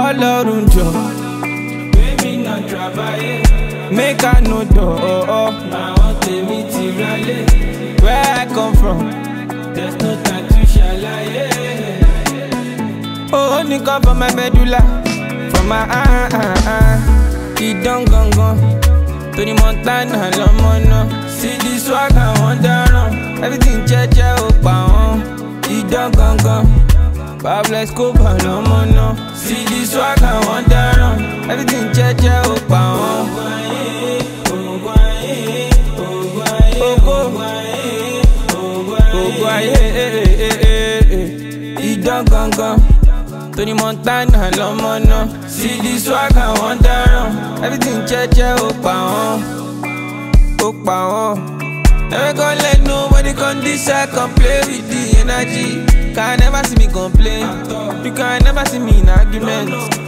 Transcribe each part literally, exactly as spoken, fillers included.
Ọlọ́run jọ, Baby not travailler. make I know door. Àwọn tèmi ti ralé. Where I come from, There's no time to ṣàlàyé. oh, only come from my medulla, from my ah ah ah. Idán gangan, to the Montana lọ́mọ náà. See the swag I want dáràn, everything jẹ́jẹ́ ó pa wọ́n. Idán gangan, Pablo Escobar lọ́mọ náà. See the swag I want dáràn, everything jẹ́jẹ́ ó pa wọ́n. Gbogbo ayé, idán gangan, to the Montana lọ́mọ náà. See the swag I want dáràn, everything jẹ́jẹ́ ó pa wọ́n, ó pa wọ́n. Never gonna let nobody come this side come play with the energy. Can never see me complain, you can never see me in argument.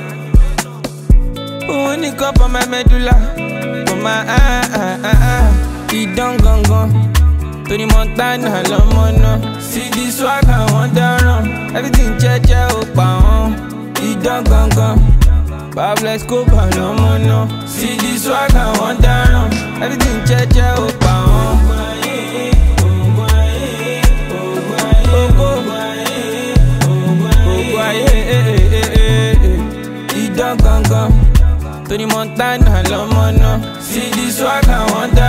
Only cup on my medulla, for my ah ah ah ah. Idán gangan, to the Montana lọ́mọ náà. See the swag I want dáràn, everything jẹ́jẹ́ ó pa wọ́n. Idán gangan, Pablo Escobar lọ́mọ náà. See the swag I want dáràn, everything jẹ́jẹ́ ó pa wọ́n. Gbogbo ayé, idán gangan, to the Montana lọ́mọ náà. See the swag I want dáràn.